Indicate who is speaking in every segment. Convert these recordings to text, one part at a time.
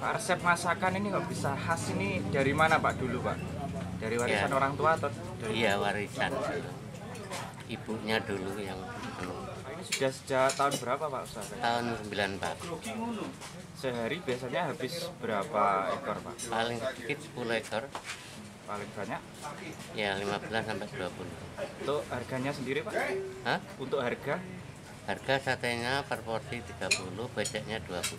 Speaker 1: Pak, resep masakan ini kok bisa khas ini dari mana Pak dulu Pak? Dari warisan
Speaker 2: Ya.
Speaker 1: orang tua atau dari
Speaker 2: Iya, warisan ibunya dulu yang
Speaker 1: Pak, ini sudah sejak tahun berapa Pak usahanya?
Speaker 2: tahun 94.
Speaker 1: Sehari biasanya habis berapa ekor Pak?
Speaker 2: Paling sedikit 10 ekor,
Speaker 1: Paling banyak?
Speaker 2: ya 15 sampai 20.
Speaker 1: Untuk harganya sendiri Pak?
Speaker 2: Hah?
Speaker 1: Untuk harga?
Speaker 2: Harga satenya per porsi 30, beceknya 20.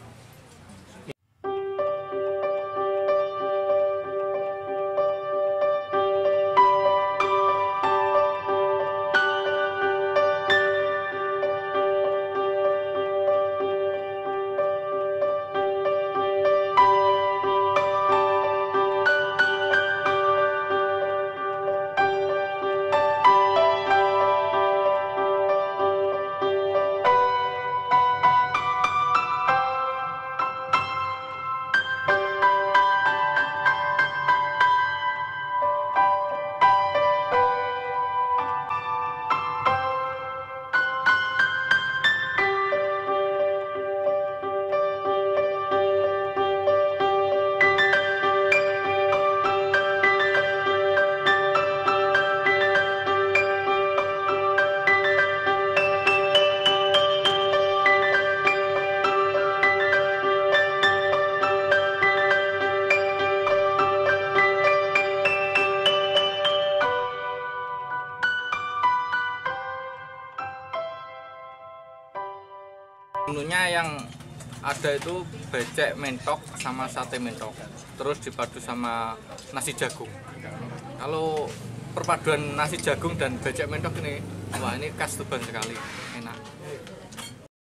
Speaker 1: Menunya yang ada itu becek mentok sama sate mentok, terus dipadu sama nasi jagung. Kalau perpaduan nasi jagung dan becek mentok ini, wah ini khas Tuban sekali, enak.